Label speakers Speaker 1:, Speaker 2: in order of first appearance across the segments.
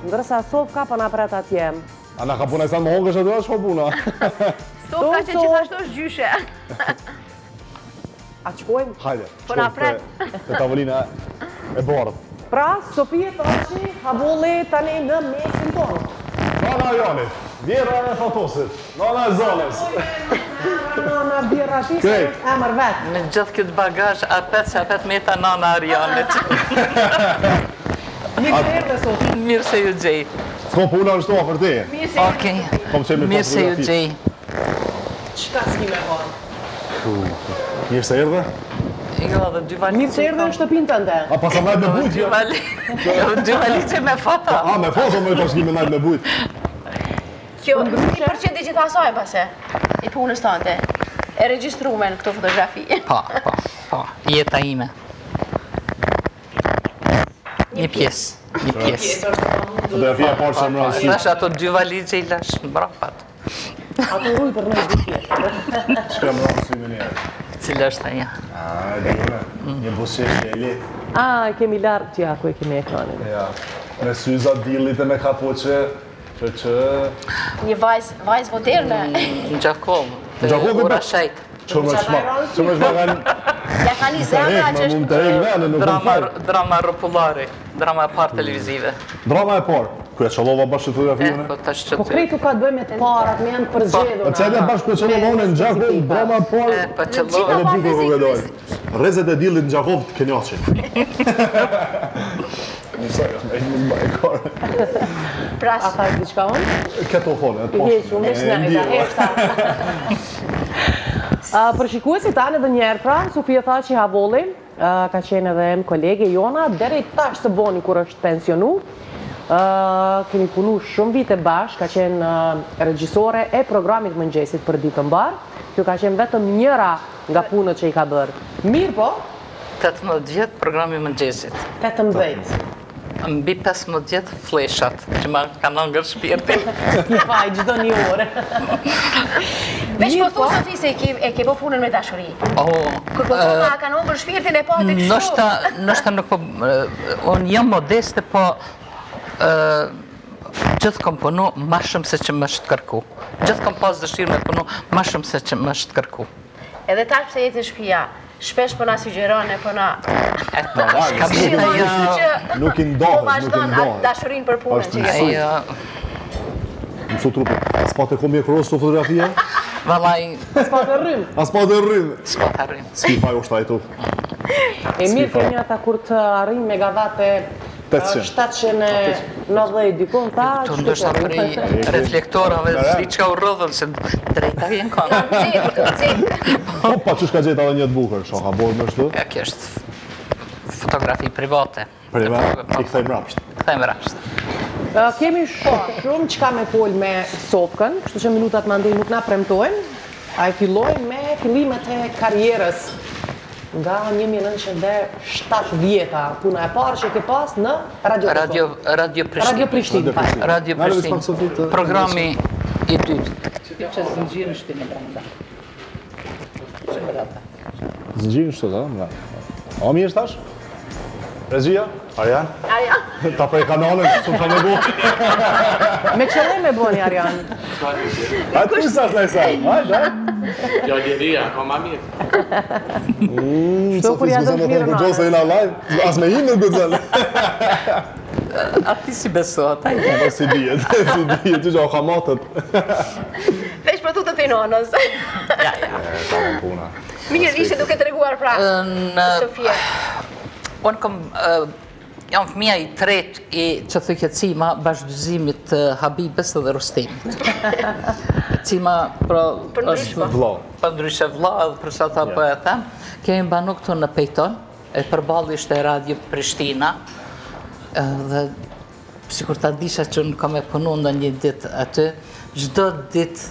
Speaker 1: ndërsa Sofka po na pret atje.
Speaker 2: A na ka puna i sa më hongësh aty ashtë po puna?
Speaker 3: Sofka që gjithashtu është gjyshe.
Speaker 1: A qkojmë?
Speaker 2: Hajde,
Speaker 3: Po na pret.
Speaker 2: Te tavolina e bardh.
Speaker 1: Pra, Sofie Toqi, Havolli tani në mesin tonë.
Speaker 2: Nana Janit, vjera e Fatosit, nana e Zones.
Speaker 1: Nana Birra Shisa është emër vetë.
Speaker 4: Me gjithë këtë bagazh, apet meta nana Arjanit.
Speaker 1: Mirë se erdhe, Sofi.
Speaker 4: Mirë se ju gjej.
Speaker 2: S'ko puna në shtoa për te.
Speaker 4: Okej,
Speaker 2: Kom qenë me
Speaker 4: mirë se ju
Speaker 2: fotografi.
Speaker 1: Qka
Speaker 4: gjej.
Speaker 1: s'ki me bërë?
Speaker 2: Mirë se erdhe?
Speaker 4: Jo, dhe dy valice.
Speaker 1: Mirë se erdhe në shtëpinë tënde.
Speaker 2: A pasa najt me bujt,
Speaker 4: Dy
Speaker 2: jo?
Speaker 4: dy valice me foto.
Speaker 2: A, me foto me tash një me najt me bujt.
Speaker 3: Kjo 1% e gjitha asaj pase, i punës tante. E regjistrume në këto fotografi.
Speaker 4: Po, jeta ime. Një pjesë.
Speaker 2: Fotografia e parë që më rëndësi.
Speaker 4: Thash ato dy valice i lash në brapat.
Speaker 1: Ato rruj për në gjithje.
Speaker 2: Shka më rëndësi me njerë.
Speaker 4: Cila është aja?
Speaker 2: A, e dhjone, një busqesh e le.
Speaker 1: A, kemi lartë që ja, ku e kemi ekranin.
Speaker 2: Ja, me syza dillit e me kapoqe, që...
Speaker 3: Një vajzë moderne.
Speaker 4: Në Gjakovë,
Speaker 2: Në Gjakovë,
Speaker 4: të ura shajtë.
Speaker 2: Që me shmagan...
Speaker 3: Ja ka një zemra që
Speaker 2: Mund të rejnë vene, nuk më falë.
Speaker 4: Drama rëpullari, drama e parë televizive.
Speaker 2: Drama e parë, ku e qëllova bashkë fotografione.
Speaker 4: Po tash që
Speaker 1: Po krejtu ka të bëj me të parat, me janë përgjedhur.
Speaker 2: Po qëllë e bashkë ku e qëllova në Gjakov, drama e parë.
Speaker 4: Po qëllova.
Speaker 2: Edhe bukur ku vedojnë. Rezet e dillit në Gjakov të kenjaqin. Njësaj, e një më e kare.
Speaker 3: pras.
Speaker 1: A thajt diçka unë?
Speaker 2: Keto fone, e
Speaker 1: I hequ, me snajta, heshta. Për shikuesit tanë edhe njerë pra, Sofia Toqi Havolli, ka qenë edhe më kolege jona, deri tash të boni kur është pensionu. Kemi punu shumë vite bashkë, ka qenë regjisore e programit mëngjesit për ditë mbarë. Kjo ka qenë vetëm njëra nga punët që i ka bërë. Mirë po?
Speaker 4: 18 vjetë programi mëngjesit.
Speaker 1: 18.
Speaker 4: Mbi 15 vjetë fleshat, që ma kanë ngër shpirtin.
Speaker 1: Ki faj, gjdo një orë.
Speaker 3: Veç po thu, Sofi, se e ke po punën me dashuri. Kur po thu, ka kanë ngër shpirtin e pa të kështu.
Speaker 4: Nështë nuk po... Unë jam modeste, po... Gjithë kom punu ma shumë se që më është kërku. Gjithë kom pas dëshirë me punu ma shumë se që më është kërku.
Speaker 3: Edhe tash pëse jetë në shpia, shpesh përna sugjeron e përna...
Speaker 2: Nuk i ndohet,
Speaker 3: Po vazhdon atë dashurin për punën që ke punë.
Speaker 2: Më su trupe, s'pa të komi e kërës të fotografia?
Speaker 4: Valaj...
Speaker 1: S'pa të rrim.
Speaker 2: A s'pa të rrim?
Speaker 4: S'pa të rrim.
Speaker 2: S'ki faj u shtajtu.
Speaker 1: E mirë kemi ata kur të arrim megavate 790 dikon ta...
Speaker 4: Të ndështë për i reflektorave, s'di qka u rrëdhën, se drejta vjen kanë.
Speaker 2: Po, pa që shka gjitha dhe një të bukër, shoka borë më shtu?
Speaker 4: Ja, kjo është fotografi private.
Speaker 2: Private, i këthejmë rapsht.
Speaker 4: Këthejmë rapsht.
Speaker 1: Kemi shumë qka me pol me Sofkën, kështu që minutat më ndej nuk na premtojnë. A i fillojnë me fillimet e karierës nga 1970, puna e parë që ke pas në Radio Prishtinë.
Speaker 4: Radio Prishtinë. Programi i dytë.
Speaker 5: Që zinxhirën shtinë brenda.
Speaker 2: Zinxhirën shtu, da? A mi është tash? Regjia? Arjan? Ta prej kanalën, shumë që me bu.
Speaker 1: Me qëllim e boni, Arjan?
Speaker 2: A të përsash në isaj? Hajde,
Speaker 5: Gjalleria, ka ma mirë.
Speaker 1: Shto kur ja do të mirë në
Speaker 2: Gjose i na live, as me hinë në gëzëllë.
Speaker 4: A ti si besot, a i?
Speaker 2: Si dijet, që që o kamatët.
Speaker 3: Veç për tu të pinonës.
Speaker 4: Ja.
Speaker 2: Ta më puna.
Speaker 3: Mirë, ishte duke të reguar pra, Sofia.
Speaker 4: Unë kom... Jam fëmija i tret i që thëke cima bashkëduzimit të Habibes dhe Rustemit. Cima është
Speaker 2: vla.
Speaker 4: Për ndryshe vla, edhe për sa ta për e them. Kemi banu këtu në Pejton, e përballi ishte Radio Prishtina. Dhe sikur ta disha që unë kam e punu në një dit aty, gjdo dit...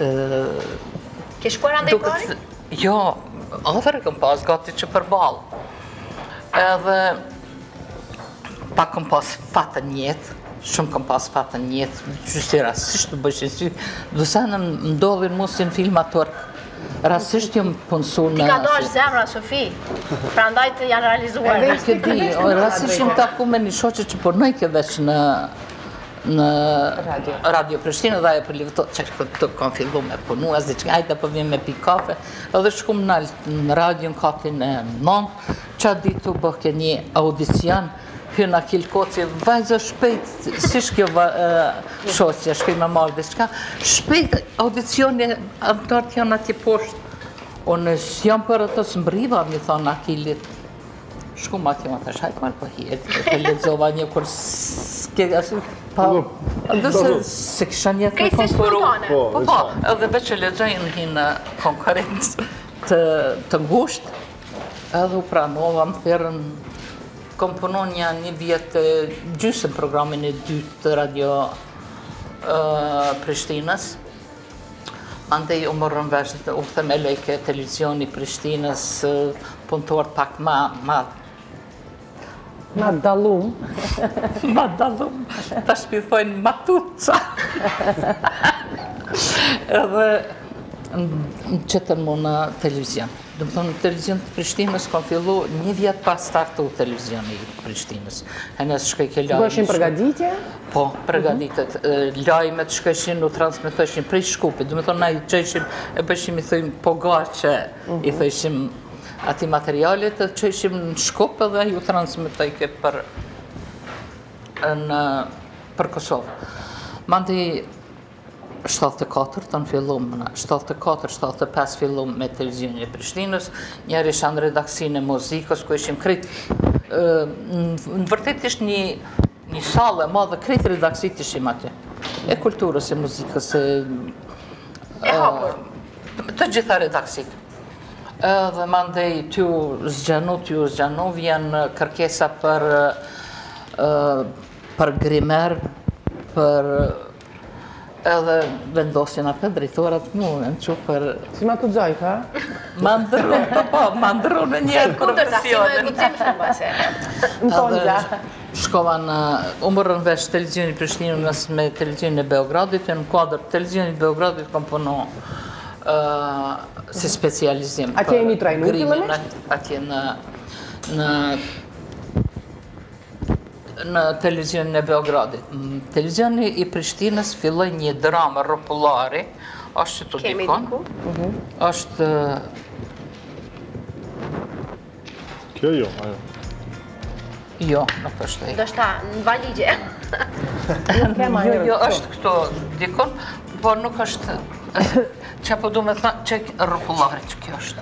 Speaker 3: Ke shkuar andaj pari?
Speaker 4: Jo, afer e kam pas gati që përball. Edhe pak kam pas fatën jetë, shumë kam pas fatën jetë, qështë rasisht të bëshë sy, dësa në ndodhin mu si në filmator, rasisht jëmë punësu në...
Speaker 3: Ti ka dash zemra, Sofi, pra ndaj të janë realizuar.
Speaker 4: Rasisht jëmë taku me një shoqe që punoj ke veç në në Radio Prishtinë dhe ajo për livëtot që këtu kam fillu me punu, as diçka, hajde po vim me pi kafe, edhe shkum në radion katin e nëmë, që ditu bëhke një audicion, hyna kilkoci, vajzë shpejt, si shkjo shoqja, shkoj me marrë diçka, shpejt audicioni, antartë janë atje poshtë, unë s'jam për ato së mbriva, mi thonë Akilit, shku ma kjo ma të shajt marë për hirë, të lezova një kur s'ke asë, ndëse se kisha një të konfuru. Po, edhe veç që lezojnë një konkurencë të ngusht, edhe u pranova më thërën, kompononja një vjetë gjysën programin e dytë të Radio Prishtinës. Andej u morën vesh, u them e lejke televizioni Prishtinës, punëtor pak ma
Speaker 1: dallum.
Speaker 4: Ma dallum, ta shpithojnë matuca. Edhe në qëtën mu në televizion. Dëmë thonë, në televizion të Prishtinës kam fillu një vjetë pas startu televizioni Prishtinës. Henës shkaj ke lajmë.
Speaker 1: Bëshin përgaditje?
Speaker 4: Po, përgaditet. Lajmet shkëshin u transmitëshin prej Shkupit. Dëmë thonë, na i qëshim, e bëshim i thëjmë po gache, i thëjshim ati materialit, të qëshim në Shkup edhe ju transmitojke për Kosovë. Mandi 74 të në fillum, 74-75 fillum me televizionin e Prishtinës, njerë isha në redaksinë e muzikës, ku ishim kretë, në vërtet ishtë një salë e madhe, kretë redaksit ishim atje, e kulturës e muzikës, të gjitha redaksit. Dhe mandej t'ju zgjanu, vjen kërkesa për grimer, për edhe vendosin atë drejtorat mu, në që për...
Speaker 1: Si ma të gjaj, ka?
Speaker 4: Ma ndërru në njerë profesionin.
Speaker 1: Në tonë gja.
Speaker 4: Shkova në umërën vesh televizioni Prishtinës me televizioni e Beogradit, e në kuadrë televizioni e Beogradit kom punu si specializim.
Speaker 1: Atje e një trajnu fillimisht?
Speaker 4: Atje në televizionin e Beogradit. Televizioni i Prishtinës filloj një dramë rropullari, është që të dikon. është...
Speaker 2: Kjo jo, ajo.
Speaker 4: Jo, nuk është e.
Speaker 3: Do shta, në valigje.
Speaker 4: Jo, është këto dikon, por nuk është... Që po du me thënë, që rropullari që kjo është.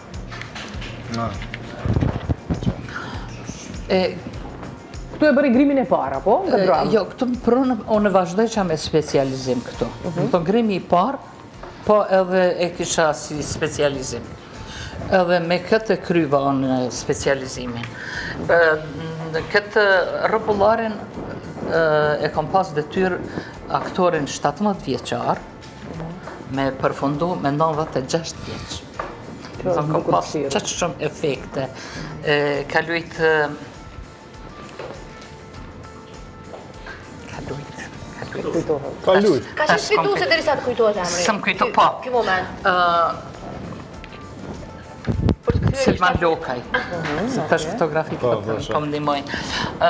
Speaker 1: Këtu e bëri grimin e para, po? Nga dramë?
Speaker 4: Jo, këtu më unë vazhdoj që me specializim këtu. Këto grimi i parë, po edhe e kisha si specializim. Edhe me këtë kryva unë specializimin. Këtë rropullarin e kam pas detyrë aktorin 17 vjeqar, me përfundu me 96 vjeq. Kam pas qëtë shumë efekte. Ka lujtë...
Speaker 2: Ka lujt.
Speaker 3: Ka që sfidu se dërisa të kujtojt e Amri?
Speaker 4: Së më kujto, po.
Speaker 3: Ky moment.
Speaker 4: Selman Lokaj. Se të është fotografi të kom ndimojnë.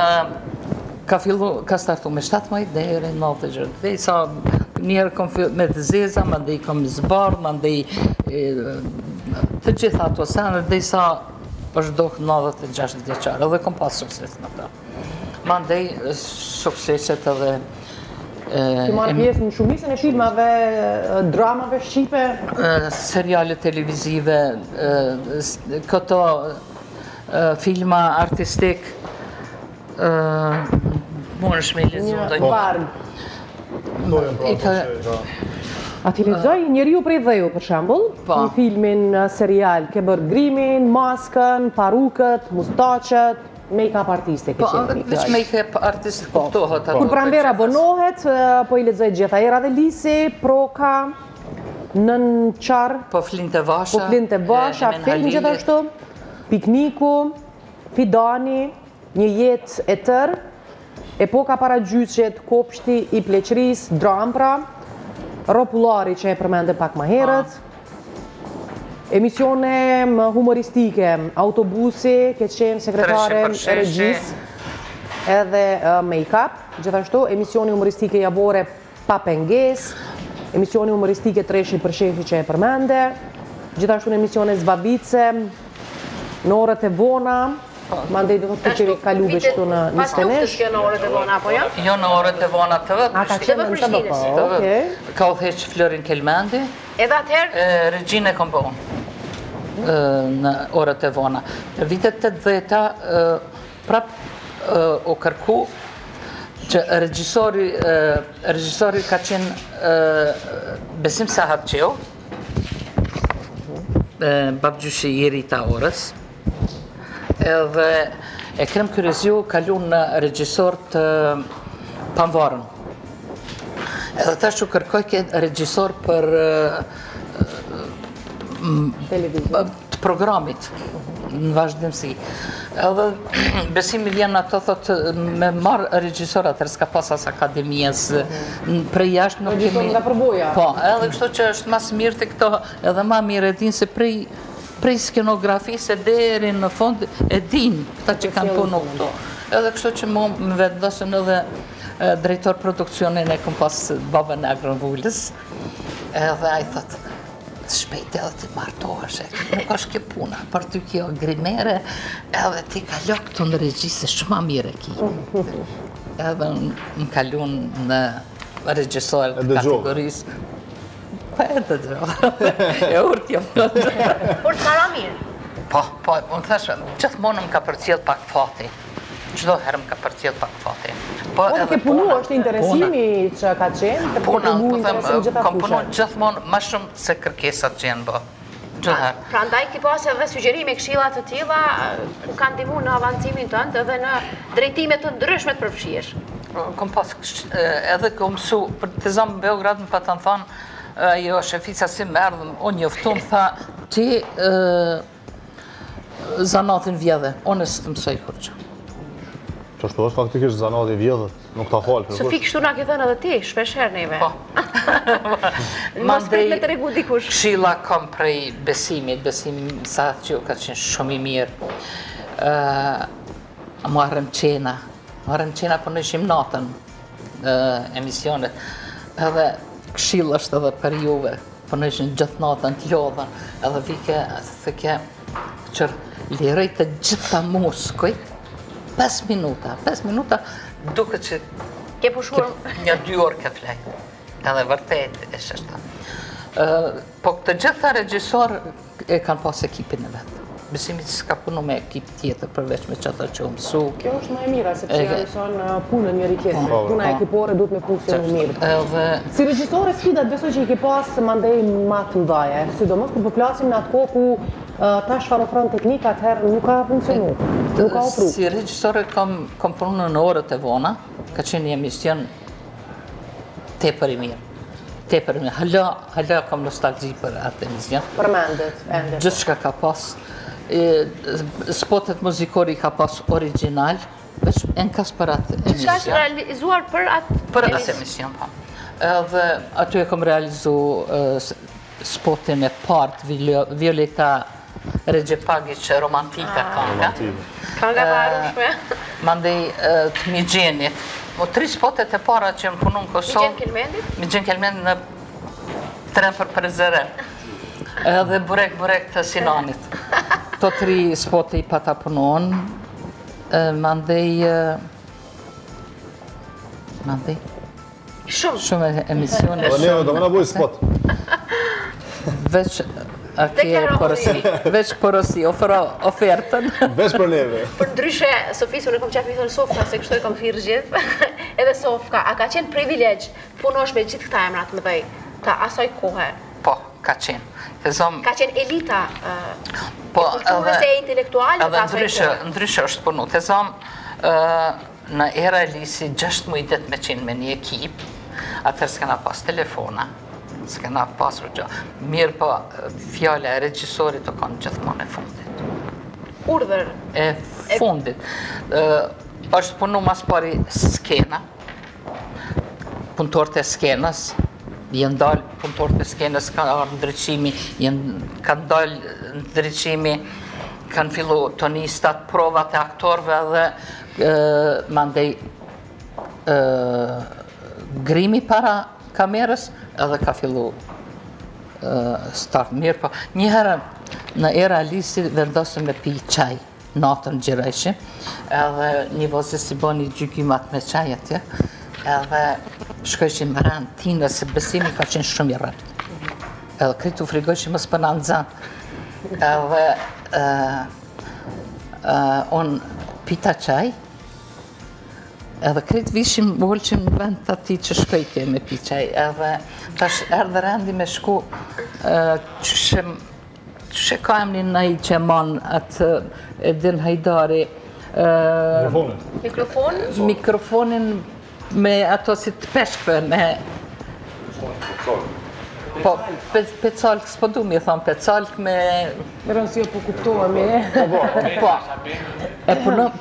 Speaker 4: Ka startu me 7 maj dhe e 9 gjërë. Dhe i sa njerë kom me të zeza, ma dhe i kom zbarë, ma dhe i të gjitha ato sanë, dhe i sa është dohë 96 vjeqarë, edhe kom pas sukses në ta. Ma dhe i sukseset edhe...
Speaker 1: Që marrë pjesë në shumicën e filmave, dramave shqipe?
Speaker 4: Seriale televizive, këto filma artistik, mund është me lezu dhe
Speaker 1: një. A ti lexoj Njeriu prej Dheu, për shembull, në filmin serial, ke bërë grimin, maskën, parukët, mustaqet, make-up artiste ke qenë.
Speaker 4: Po, make-up artiste kuptohet ato.
Speaker 1: Kur pranvera bonohet, po i lexoj gjitha era dhe lisi, proka, nën qarë,
Speaker 4: po flinte vasha,
Speaker 1: film gjithashtu, pikniku, Fidani, një jetë e tërë, epoka para gjyqet, kopshti i pleqëris, drampra, rropullari që e përmende pak më herët, emisione humoristike, autobusi, ke qenë sekretare e regjis, edhe make-up, gjithashtu emisioni humoristike javore Pa penges, emisioni humoristike Treshi për shefi që e përmende, gjithashtu në emisione Zvabice, në orët e vona, mandej do të kemi kalu kështu në
Speaker 3: Pas luftës kjo në orët e vona, apo jo?
Speaker 4: Jo në orët e vona të vë.
Speaker 1: A ka qenë në të vë,
Speaker 4: Ka u theq Florin Kelmendi.
Speaker 3: Edhe atëherë?
Speaker 4: Regjine kom bëhon në orët e vona. Në vitet 80-ta prap u kërku që regjisori ka qenë Besim Sahatqeu, babgjyshi i Rita Orës, edhe e krem kërëzju kalu në regjisor të Panvarën. Edhe ta që kërkoj këtë regjisor për të programit në vazhdimësi. Edhe Besim i vjen ato thotë me marë regjisorat, atër s'ka pas as akademijes për jashtë nuk kemi...
Speaker 1: Regjisor nga përboja.
Speaker 4: Po, edhe kështu që është mas mirë të këto, edhe ma mirë e din se prej skenografisë e deri në fond e din këta që kanë punu këto. Edhe kështu që mu më vendosën edhe drejtor produksionin e këm pas babën e Agronvullës, edhe a i thotë, shpejt edhe ti martohesh, nuk është kjo puna, për ty kjo grimere, edhe ti kalo këtu në regjisë, shumë ma mire ki. Edhe më kalun në regjisor kategorisë. Pa e të gjohë, e urtë jam.
Speaker 3: Urtë mara mirë?
Speaker 4: Po, më thashë, gjithmonë më ka përcjell pak fati. Çdo herë më ka përcjell pak fati.
Speaker 1: Po të ke punu, është interesimi që ka qenë, të
Speaker 4: puna,
Speaker 1: punu interesimi gjitha
Speaker 4: kam punu
Speaker 1: fushën.
Speaker 4: gjithmonë ma shumë se kërkesat që janë bë.
Speaker 3: Pra ndaj ki pas edhe sugjerime këshillat të tilla ku kanë ndihmuar në avancimin tënd edhe në drejtime të ndryshme të përfshirësh.
Speaker 4: Kom pas edhe kom mësu, për të zamë në Beograd më pa të në thonë, jo, shefica si më erdhëm, unë njoftum, tha, ti zanatin vjedhe, unë e së të mësoj kur që.
Speaker 2: Që është është faktikisht zanatin vjedhe, nuk ta falë.
Speaker 3: Sofi, kështu na ke thënë edhe ti, shpesh herë neve.
Speaker 4: Po.
Speaker 3: Mos prit me të regu dikush.
Speaker 4: Këshilla kom prej besimit sa që ka qenë shumë i mirë. Marrëm qena për në ishim natën emisionet. Edhe këshilla është edhe për juve, për në ishim gjithë natën të lodhën. Edhe vike, thëke, qërë liroj të gjitha muskojt, 5 minuta, duke që
Speaker 3: Ke pushuar
Speaker 4: një 2 orë ke flej. Edhe vërtet e shështë. Po këtë gjitha regjisor e kanë pas ekipin e vetë. Besimi që s'ka punu me ekip tjetër përveç me qëta që mësu.
Speaker 1: Kjo është më e mira, sepse janë punën njëri tjetër. Puna ekipore duhet me funksionu mirë. Si regjisore, sfidat besoj që i ke pas mandej ma të mdhaje, sidomos kur përplasim në atë kohë ku ta shfarofron teknika, atëherë nuk ka funksionu, nuk ka opru.
Speaker 4: Si regjisore kom punu në orët e vona, ka qenë një emision tepër i mirë. Tepër i mirë. Hala kom nostalgji për atë emision.
Speaker 1: Përmendet, ende.
Speaker 4: Gjithë shka ka pas. Spotet muzikori ka pas original, veç enkas për atë emision.
Speaker 3: Qa është realizuar për atë
Speaker 4: emision, po. Edhe aty e kom realizu spotin e partë, Violeta Regjepagic, romantika kanga.
Speaker 3: Kanga parushme.
Speaker 4: Mandej të Migjenit. Mo 3 spotet e para që më punu në Kosovë.
Speaker 3: Migjen Kelmendit?
Speaker 4: Migjen Kelmendit në Tren për Prezeren. Edhe burek të Sinanit. To 3 spote i pata punon. Mandej... Shumë emisione.
Speaker 2: Po neve do më në bujë spot.
Speaker 4: Veç porosi, ofertën.
Speaker 2: Veç për neve.
Speaker 3: Për ndryshe, Sofis, unë e kom qafi thënë Sofka, se kështu e kom thirë gjithë. Edhe Sofka, a ka qenë privilegj punosh me gjithë këta emrat më dhej, të asoj kohë?
Speaker 4: Po, ka qenë.
Speaker 3: Ka qenë elita kulturës e intelektuale të asoj kohë?
Speaker 4: Ndryshe është punu. Të zonë, në era e lisi, 6 mujtet me qenë me një ekip, atër s'kena pas telefona, s'kena pasur gjë. Mirë po, fjale e regjisorit të kanë gjithmonë e fundit.
Speaker 3: Urdhër?
Speaker 4: E fundit. është punu mas pari skena, punëtorët e skenës, jenë dalë punëtorët e skenës, ka arë ndryqimi, kanë dalë ndryqimi, kanë fillu tonistat, provat e aktorve dhe mandej grimi para kamerës edhe ka fillu start mirë, po njëherë në era Alisi vendosëm me pi qaj, natën gjirejshim, edhe një vozës si bo një gjykimat me qaj atje, edhe shkojshim rënd tinë, se besimi ka qenë shumë i rëpt. Edhe kritu frigojshim mësë për në nëzën, edhe unë pita qaj, edhe kretë vishim volqim në vend të ati që shkojke me pi qaj, edhe tash erdhe rendi me shku që ka emni nëj që manë atë Edin Hajdari mikrofonin me ato si të peshkve me po, pecalk, s'po du mi thonë pecalk me
Speaker 1: Rënë si jo po kuptohemi.
Speaker 4: po, e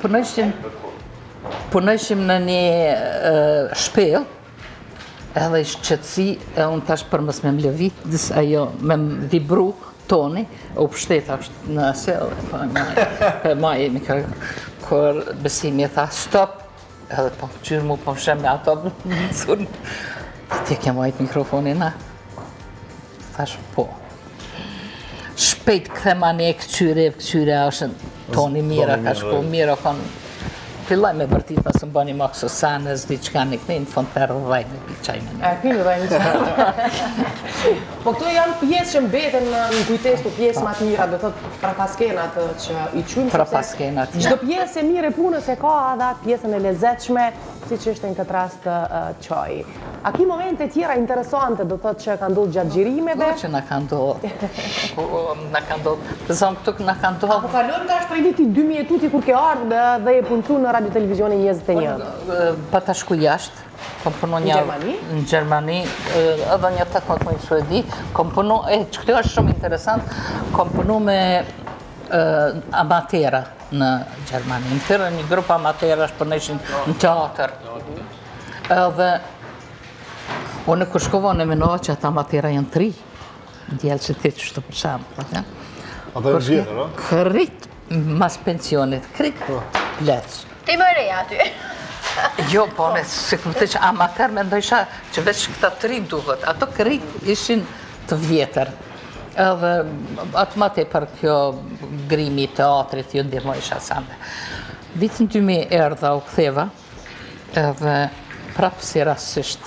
Speaker 4: punojshim në një shpel, edhe ishtë qëtësi, e unë tash për mës me mlevit, disë ajo me vibru toni, u pështeta është në asel, e ma jemi kër besimi e tha stop, edhe po qyrë mu po shem me ato më nësunë, ti ke majt mikrofonin na? Thash po. Shpejt këthema një këqyre është toni mira, ka shku mira, filloj me vërtit nësë më bani makso sanës, diqka një këni, në fond të rëdhaj me pi qajnë.
Speaker 1: Pini dhajnë qajnë. Po këto janë pjesë që mbeten në kujtes të pjesë ma të mira, do thot prapaskenat që i qujmë.
Speaker 4: Prapaskenat.
Speaker 1: Çdo pjesë e mire punës e ka edhe pjesën e lezetshme, si që është në këtë rast qaj. A ki momente tjera interesante, do thot që ka ndodhë gjatë gjirimeve?
Speaker 4: Po që na ka ndodhë. Na ka ndodhë. Të zonë këtu na ka ndodhë.
Speaker 1: Po kalon ka është prej viti 2000 kur ke ardhë dhe e puncu në Radio Televizioni 21.
Speaker 4: Pa ta shku jashtë, kom punu një... Në Gjermani? Edhe një 18 mëjë Suedi, kom punu, që këtë është shumë interesant, kom punu me amatera në Gjermani. Në tërë një grupë amatera është përneshin në teatr. Edhe, unë kër shkova në menoha që atë amatera janë 3, djelë që ti që shtë për shamë.
Speaker 2: Ata e vjetër, o?
Speaker 4: Kërit mas pensionit, kërit plecë.
Speaker 3: Ti më reja aty.
Speaker 4: Jo, po, se këmëte që amater me ndojsha që veç këta 3 duhet, ato kërit ishin të vjetër. Edhe atë ma te për kjo grimi teatrit ju ndihmojsha sande. Vitin 2000 erdha u ktheva, edhe prapë si rasisht.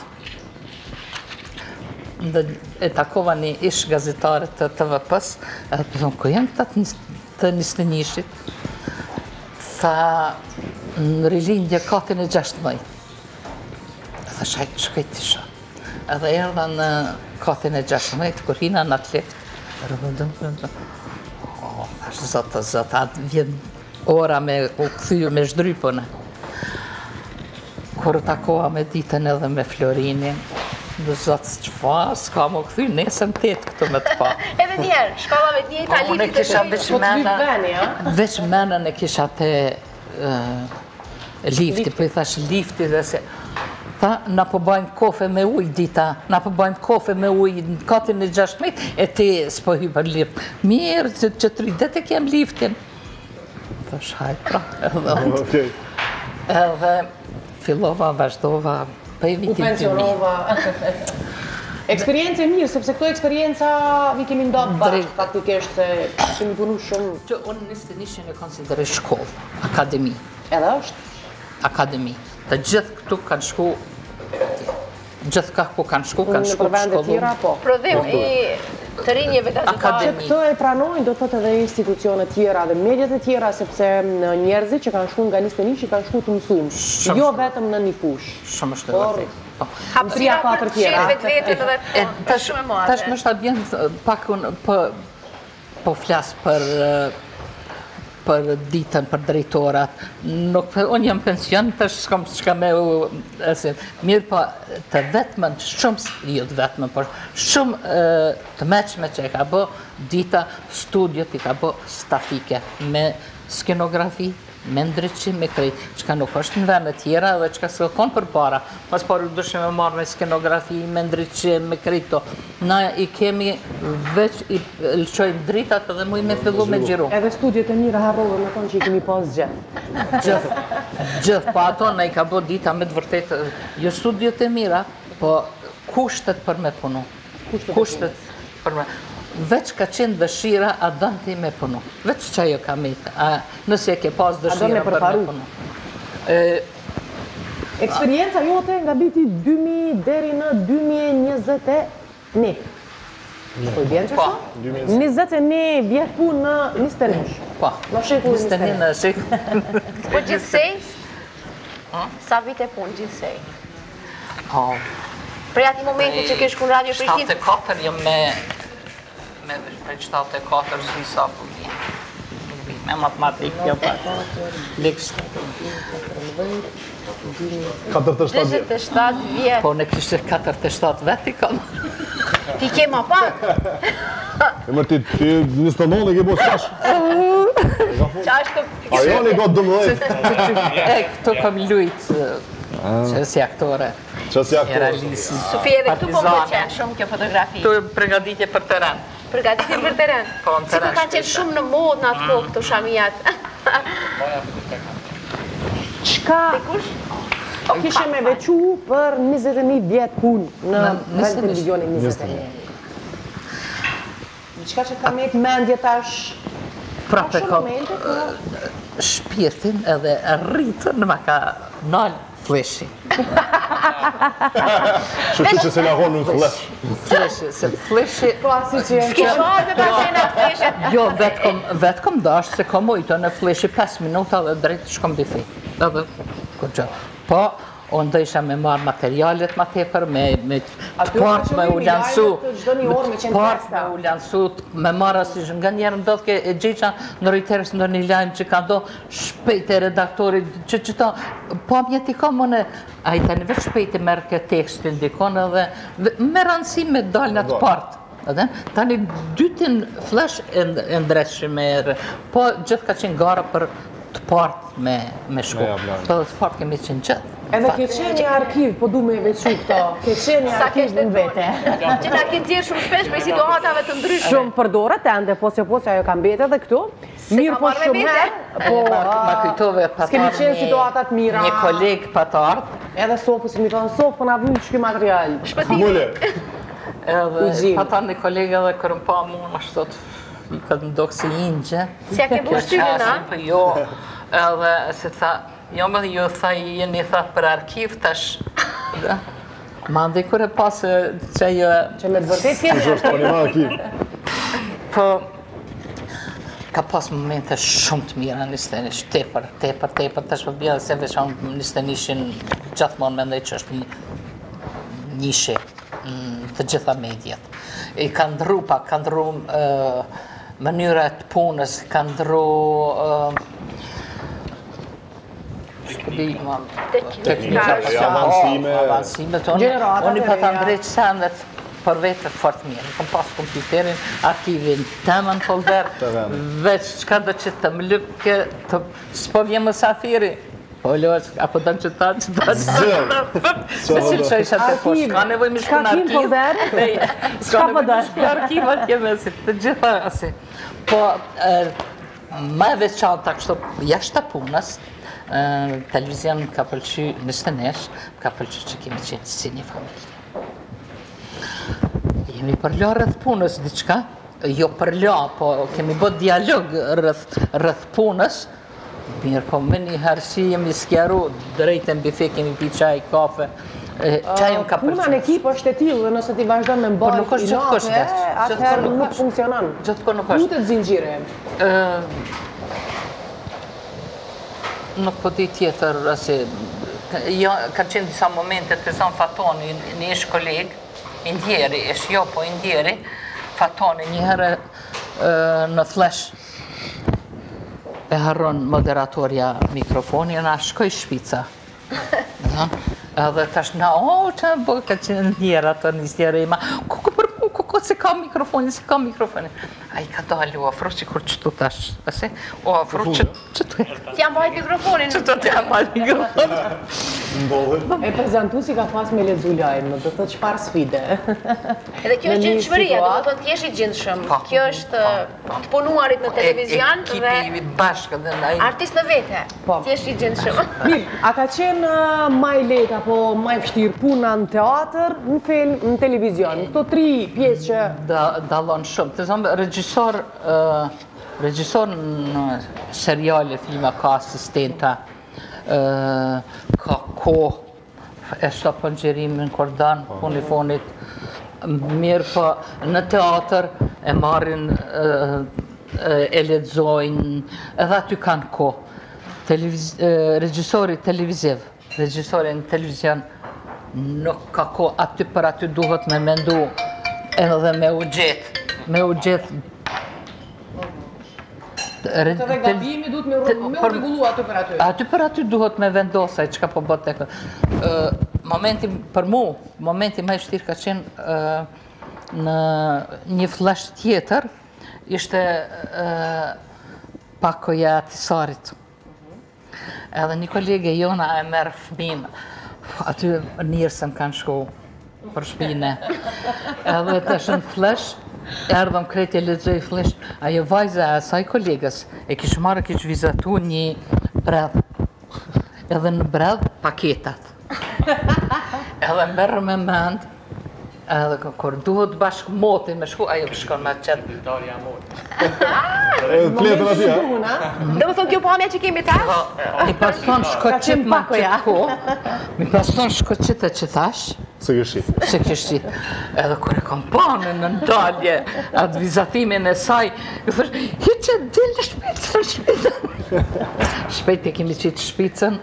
Speaker 4: E takova një ish gazetare të TVP-s, edhe përthon, ku janë të njështë njëshit? Tha, në rilindje katin e 16. Edhe shkajt të shë. Edhe erdha në katin e 16, kur hina në atë lift, zotë, atë vjen ora me u këthyju me shdrypone. Kur takova me ditën edhe me Florinin, dhe zotë, që fa, s'ka më këthy, nesëm 8 këtu me të pa.
Speaker 3: Edhe njerë, shkova me të njëjta
Speaker 4: Unë e kisha veç menën e kisha të lifti, po i thash lifti dhe se ta na po bajmë kofe me uj dita, na po bajmë kofe me uj në katin e 16 e ti s'po hy për lift. Mirë, që 3 dete kem liftin. Thash haj pra, edhe fillova, vazhdova, për i vitin 2000.
Speaker 1: U pensionova. Eksperiencë e mirë, sepse këto eksperienca vi kemi ndonë bashkë, faktikisht se kemi punu shumë.
Speaker 4: Që unë nisë të nishën e konsiderë shkollë, akademi.
Speaker 1: Edhe është?
Speaker 4: Akademi. Të gjithë këtu kanë shku, gjithë ka ku kanë shku
Speaker 1: Në përvende tjera, po.
Speaker 3: Prodhim i të rinjeve gazetare.
Speaker 1: Këtë e pranojnë, do të thotë edhe institucionet tjera dhe mediat e tjera, sepse njerëzit që kanë shku nga listë nishi kanë shku të mësumë, jo vetëm në një fush.
Speaker 4: Shumë është të vërtit.
Speaker 3: Hapësira për qenëve të vetët edhe shumë e madhe.
Speaker 4: Tash më shta bjen pak unë po flasë për ditën, për drejtorat. Unë jam pension, tash s'kam shka me mirë po të vetëmën, shumë, jo të vetëmën, por shumë të meqme që e ka bo dita studiot i ka bo stafike me skenografi, me ndryqim, me krejt, që nuk është në vende tjera dhe që s'ka konë për para. Pas pari dushme me marrë me skenografi, me ndryqim, me krejt to. Na i kemi veç i lëqojmë dritat dhe muj me fillu me gjiru.
Speaker 1: Edhe studiet e mira harrove me tonë që i kemi pas gjithë.
Speaker 4: Gjithë, po ato na i ka bo dita me të vërtet, jo studiet e mira, po kushtet për me punu. Kushtet për me. Veç ka qenë dëshira, a dënë ti me punu. Veç që ajo ka metë, nëse ke pas dëshira për me punu.
Speaker 1: Eksperienca jote nga viti 2000 deri në 2021. Po i bjen që shto? 21 vjetë punë në Nistenish.
Speaker 4: Po,
Speaker 1: në shekull
Speaker 4: Nistenish në shekull.
Speaker 3: Po gjithsej? Sa vite punë gjithsej? Prej ati momenti që kesh kun Radio Prishtinë?
Speaker 4: 74 jam me prej 74 zvi sa për vjen. Me matematikë, jo pak. Lekës.
Speaker 3: 47 vjetë.
Speaker 4: Po në kishtë 47 veti kam.
Speaker 3: Ti ke ma pak?
Speaker 2: E mërë ti 29 ke bo s'kash.
Speaker 3: Qa është të...
Speaker 2: Arjani ka 12.
Speaker 4: Këtu kam lujtë që si aktore.
Speaker 2: Që si aktore.
Speaker 3: Sufi, edhe këtu po më qenë shumë kjo fotografi.
Speaker 4: Këtu e pregaditje për teren.
Speaker 3: Përgatitje për teren?
Speaker 4: Po, në teren.
Speaker 3: Si kanë qenë shumë në mod në atë kohë këto shamijat.
Speaker 1: Qka kishe me vequ për 21 vjetë punë në vend televizioni 21? Qka që ka me të mendje tash?
Speaker 4: Prape ka shpirtin edhe rritën ma ka nalë fleshi.
Speaker 2: Shështu që se lahon në flesh.
Speaker 4: Fleshi, se fleshi...
Speaker 1: Po asi që jenë
Speaker 3: S'ki shfarë të qenë atë fleshet.
Speaker 4: Jo, vetë kom dashtë se kom ujto në fleshi 5 minuta dhe drejtë shkom bifi. Edhe, kur gjë. Po, unë dhe isha me marë materialet ma tepër, me të partë me u lansu, me marë asë nga njerë ndodhë ke e gjeqa në rejterës në një lajmë që ka do shpejt e redaktorit, që ta, po amjeti ka mëne, a i tani veç shpejt e merë ke tekstin dikon edhe me rëndësi me dalë në të partë. Tani dytin flash e ndreshë me erë, po gjithë ka qenë gara për të partë me shku. Të partë kemi qenë gjithë.
Speaker 1: Edhe ke qenë arkiv, po du me vequ këto, ke qenë arkiv në vete.
Speaker 3: Që na ke dzirë shumë shpesh për situatave të ndryshme.
Speaker 1: Shumë përdora të ende, po se ajo kam bete dhe këtu. Mirë po shumë herë,
Speaker 4: ma kujtove patar një kolegë patar.
Speaker 1: Edhe Sofë, si mi thonë, Sofë, po na vëjnë që këj material.
Speaker 2: Mule.
Speaker 4: Edhe patar një kolegë edhe kërëm pa mu, ma shtot, këtë më dokë si inqë.
Speaker 3: Si a ke bu shqyri na?
Speaker 4: Jo, edhe se tha, jo me dhe ju tha jeni tha për arkiv tash. Ma ndi kërë pasë që jo...
Speaker 1: Që me të vërtet tjetë.
Speaker 4: Po, ka pas momente shumë të mira në Nistenish, tepër, tash për bjellë se veçan Nistenishin gjithmonë me ndaj që është njëshe të gjitha mediat. I ka ndru pak, ka ndru mënyrat punës, ka ndru avansime tonë. Unë i pata ndreqë sendet për vetët fort mirë. Kom pas kompjuterin, arkivin temën folder, veç qka do që të më lypke, s'po vje mësafiri. Po loq, apo dënë që ta. Se që që isha të poshtë, ka nevoj më shku në arkiv. Ska nevoj më shku në arkiv, atje me si të gjitha asi. Po, ma e veçanta kështu jashtë punës, televizion ka pëlqy Nistenish, ka pëlqy që kemi qenë si një familje. Jemi përla rrëth punës diqka, jo përla, po kemi bët dialog rrëth punës, mirë po me një herë si jemi skjaru, drejten bife kemi pi qaj, kafe, qajën ka pëlqy.
Speaker 1: Puna në ekip është e tillë dhe nëse ti vazhdo me mbajt i natë, atëherë nuk funksionon.
Speaker 4: Gjithko nuk është.
Speaker 1: Ku të zinxhire?
Speaker 4: Nuk po di tjetër, ka qenë disa momente të zanë Fatoni, një ish kolegë, indjeri, ish jo po indjeri, Fatoni një herë në flash e harron moderatorja mikrofonin, na shkoj shpica. Edhe tash na, që bo, ka qenë njëra të njësjere ima, kuku për mu, kuku këtë se ka mikrofonin, se ka mikrofonin. A I ka dalë u afro që kur qëtu tash, ase? U afro qëtu.
Speaker 3: T'jam bajt mikrofonin.
Speaker 4: Qëtu t'jam bajt mikrofonin.
Speaker 2: Ndodhet.
Speaker 1: E prezentuesi ka pas me lexu lajmë, do të çfarë sfide?
Speaker 3: Edhe kjo është gjendshmëria, do të thotë t'jesh I gjendshëm. Kjo është të punuarit në televizion dhe
Speaker 4: Ekipi bashkë dhe në
Speaker 3: artist në vete. T'jesh I gjendshëm.
Speaker 1: Mirë, a ka qenë më e lehtë apo më e vështirë puna në teatr, në film, në televizion? Këto 3 pjesë që
Speaker 4: dallon shumë. Të thëmë, regjisor në seriale, filma ka asistenta, ka kohë, e shto pëngjerimin kordan, unifonit, mirë po në teatr e marrin, e lexojnë, edhe aty kanë kohë. Regjisori televiziv, regjisori në televizion nuk ka kohë, aty për aty duhet me mendu edhe me u gjetë.
Speaker 1: Të dhe gabimi duhet me u rregullu aty për aty.
Speaker 4: Aty për aty duhet me vendosaj që ka po bët e momenti për mu, momenti më I vështirë ka qenë në një flash tjetër, ishte pakoja Atisarit. Edhe një kolege jona e merë fëmin, aty njërësën kanë shku për shpine. Edhe të shën flash, erdhëm krejtje lexoj flash, ajo vajza e asaj kolegës e kishë marrë kishë vizatu një bredh. Edhe në bredh paketat. Edhe merë me mend, edhe kur duhet bashkë moti me shku, ajo shkon me qenë.
Speaker 5: Victoria Mot.
Speaker 2: Fletën aty, a?
Speaker 3: Do më thonë kjo pamja që kemi tash?
Speaker 4: Mi pas thonë shko qitë ma qëtë ko, mi pas thonë shko qitë e qëtash,
Speaker 2: Se këshit.
Speaker 4: se kështit. Edhe kur e kom panë në ndalje, atë vizatimin e saj, ju thësh, hiqe dillë shpicën. Shpejt e kemi qitë shpicën,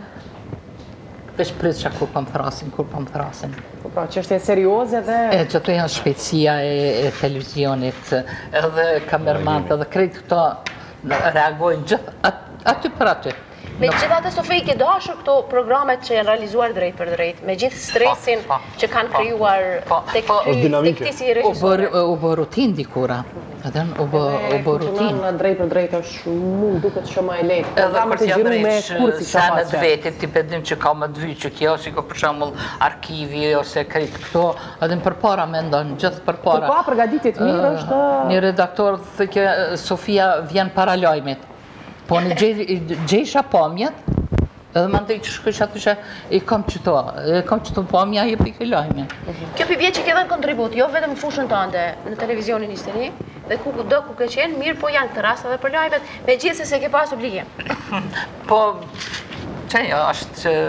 Speaker 4: veç prit që kur pëm thrasin.
Speaker 1: Pra, që është e serioze dhe...
Speaker 4: E që të janë shpejtësia e televizionit, edhe kamermant, edhe krejt këto reagojnë gjithë aty për aty.
Speaker 3: Me gjitha të Sofi ke dashur këto programet që janë realizuar drejt për drejt, me gjithë stresin që kanë krijuar tek këti si regjisore.
Speaker 4: U bë rutin dikura, edhe u bë rutin.
Speaker 1: Në drejt për drejt është mund duket shumë më e lehtë.
Speaker 4: Edhe kur t'ja dresh
Speaker 1: kursi
Speaker 4: senet vetit, ti pedim që ka më të vy që kjo, si ka për shembull arkivi ose krejt këto, edhe përpara mendon, gjithë përpara.
Speaker 1: Ka përgatitje të mirë është...
Speaker 4: Një redaktor thë që Sofia vjen para lajmit. Po në gjejsha pamjet, edhe më ndej që shkësh aty që I kam qëto pamja e për i lajme.
Speaker 3: Kjo pivje që ke dhënë kontribut, jo vetëm në fushën tënde në televizionin isteni, dhe ku do ku ke qenë, mirë po janë këtë rast edhe për lajmet, me gjithë se ke pas obligim.
Speaker 4: Po, që jo, është që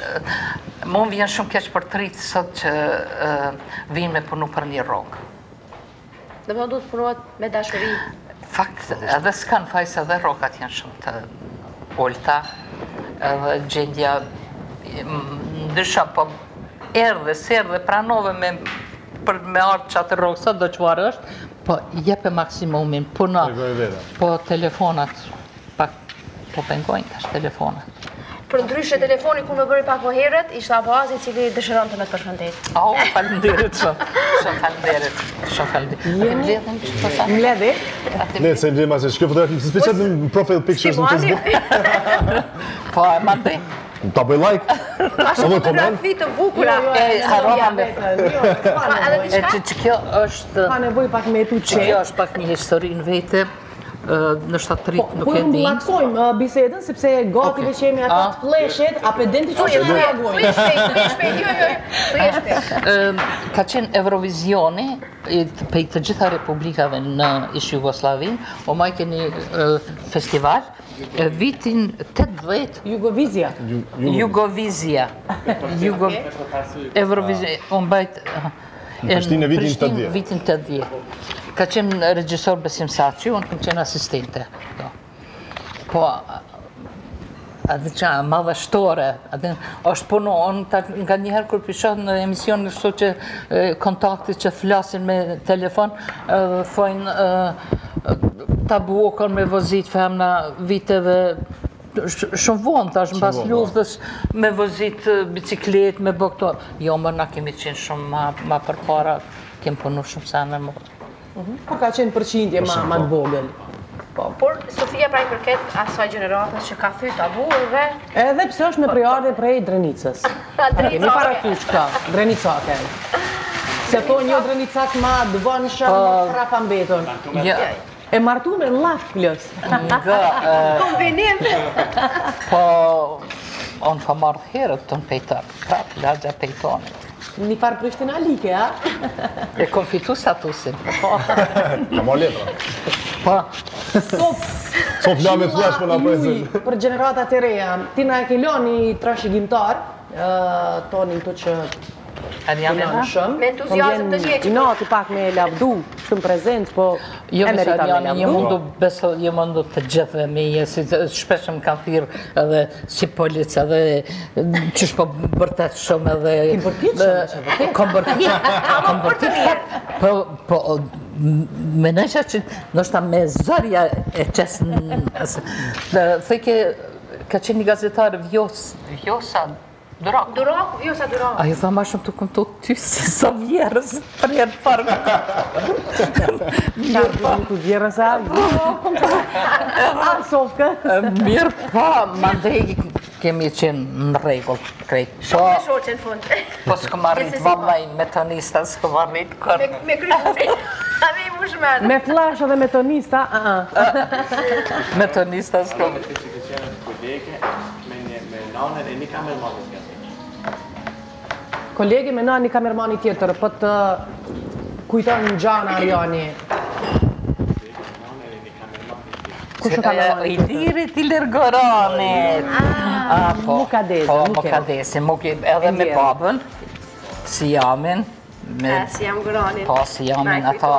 Speaker 4: më vjen shumë keq për të rritë sot që vinë me punu për një rogë.
Speaker 3: Dhe më duhet punuat me dashuri.
Speaker 4: Fakt, edhe s'kan fajs edhe rokat janë shumë të olta, edhe gjendja ndrysha, po s'erdhe, pranove me ardhë që atë rogë, sa do qëvarë është, po jepe maksimumin, puna, po telefonat, po pengojnë tash telefonat.
Speaker 3: Për ndryshe telefoni ku më bëri pak më herët, ishte Abazi I cili dëshiron të me të përshëndet.
Speaker 4: Au, falenderit shumë. Shumë falenderit.
Speaker 1: Mledhi?
Speaker 2: Ne, se ndrema se shkjo fotografi, se speciat në profile pictures në Facebook.
Speaker 4: Po, e ma bëj.
Speaker 2: Ta bëj like.
Speaker 3: Ashtë fotografi të bukura.
Speaker 4: Haroma me.
Speaker 3: Edhe diçka?
Speaker 4: Që kjo është...
Speaker 1: Ka nevoj pak me tu qenë.
Speaker 4: Kjo është pak një histori në vete, në shtatërit nuk e
Speaker 1: Po
Speaker 4: din.
Speaker 1: laksojmë bisedën, sepse gati dhe qemi atë të fleshet, a pedenti që që reagojnë.
Speaker 3: Thuj shpejt.
Speaker 4: Ka qenë Eurovisioni për të gjitha republikave në ish Jugoslavin, o ma keni festival, vitin 80...
Speaker 1: Jugovizja.
Speaker 4: Jugovizja. Eurovizja, unë bajt...
Speaker 2: Në Prishtinë vitin 80.
Speaker 4: Vitin 80. Ka qenë regjisor Besim Saçi, unë kam qenë asistente. Po, atë që madhështore, është punu, unë nga njëherë kur pishoh në emision në shto që kontaktit që flasin me telefon, thojnë ta buokon me vozit femna viteve shumë vonë, tash në bas luftës me vozit biciklet, me bëktor. Jo, më na kemi qenë shumë ma përpara kem punu shumë sa me mua.
Speaker 1: Po ka qenë përqindje ma të vogël.
Speaker 3: Por Sofia pra i përket asaj gjeneratës që ka thy tabu dhe...
Speaker 1: Edhe pse është me prejardhje prej Drenicës. Kemi parakysh këta, Drenicake. Se thonë një Drenicak ma dëvënshëm, frapa mbeton. E martu me laf plus.
Speaker 3: Kombinim!
Speaker 4: Po, unë ka marrë herët të në pejtar, prapë, lagja pejtonit.
Speaker 1: Një farë prishtinalike, a?
Speaker 4: E kom fitu statusin.
Speaker 2: Ka marrë letra.
Speaker 4: Po,
Speaker 2: Sof lame flash për na presin.
Speaker 1: Për generatat e reja, ti na e ke lënë një trashëgimtar, tonin të që
Speaker 4: janë janë
Speaker 1: shumë.
Speaker 3: Me entuziazm të njëjtë.
Speaker 1: I nati pak me lavdu, shumë prezent, po
Speaker 4: jo
Speaker 1: e meritan me
Speaker 4: janë,
Speaker 1: lavdu.
Speaker 4: je mundu të gjithve me si shpeshëm kanë thirë edhe si policë, edhe qysh po bërtet shumë edhe...
Speaker 1: Kim bërtit shumë, që vërtet?
Speaker 4: Kom bërtit, po me nësha që nështë me zërja e qesën... Thëjke, ka qenë një gazetarë Vjosa Durak.
Speaker 3: Durak, Vjosa Durak.
Speaker 4: A ju tha ma shumë të këmëto ty si sa vjerës për jetë parë.
Speaker 1: Mirë pa. Ku vjerës a? Sofka.
Speaker 4: Mirë pa, ma ndrej kemi qenë në regull krejt.
Speaker 3: Shumë me shoqe në fund.
Speaker 4: Po s'kom arrit vallaj me tonista, s'kom arrit kërë.
Speaker 3: Me krypuri. A me i mushmenë.
Speaker 1: Me flash edhe me tonista,
Speaker 4: Me tonista s'kom.
Speaker 5: Që qenë kolege me nanën e një kamermanit nga të.
Speaker 1: kolegi me një kamermani tjetër, për të kujton në gjana Arjani. Kush është kamermani
Speaker 4: I lirit i lërgoranit.
Speaker 1: Mukadesi.
Speaker 4: Po, Mukadesi, edhe me babën, si jamin.
Speaker 3: Si jam Goranin.
Speaker 4: Po, si jamin ata.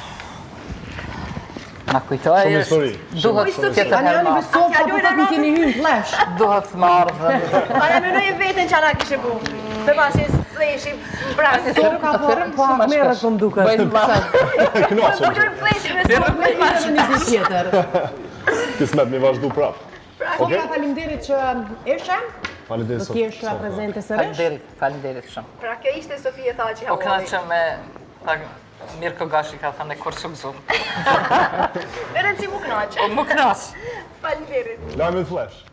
Speaker 4: Ma kujtoj
Speaker 2: Shumë histori.
Speaker 4: Duhet tjetër
Speaker 1: Anjani
Speaker 4: herma.
Speaker 1: besot, po të nuk keni hynë flash.
Speaker 4: Duhet më ardhën.
Speaker 3: Ana më nëjë vetën që ana kishe bu. Të pasi fleshi brasë.
Speaker 1: Soka po akmerët po më duket.
Speaker 4: Bëjnë ma.
Speaker 2: Knasëm.
Speaker 3: Po gjojmë fleshi me sotë.
Speaker 1: Me një një tjetër.
Speaker 2: Kismet mi vazhdu prap.
Speaker 1: Soka, faleminderit që ishe.
Speaker 2: Faleminderit
Speaker 1: Do t'jesh prezente sërish.
Speaker 4: Falenderit shumë.
Speaker 3: Pra kjo ishte Sofia Thaçi
Speaker 4: Po
Speaker 3: Havoli.
Speaker 4: kënaqem me Mirko Gashi ka thënë kur sukzum.
Speaker 3: Vetëm si mu kënaq.
Speaker 4: Më kënaq.
Speaker 3: Faleminderit.
Speaker 2: Lajme të flash.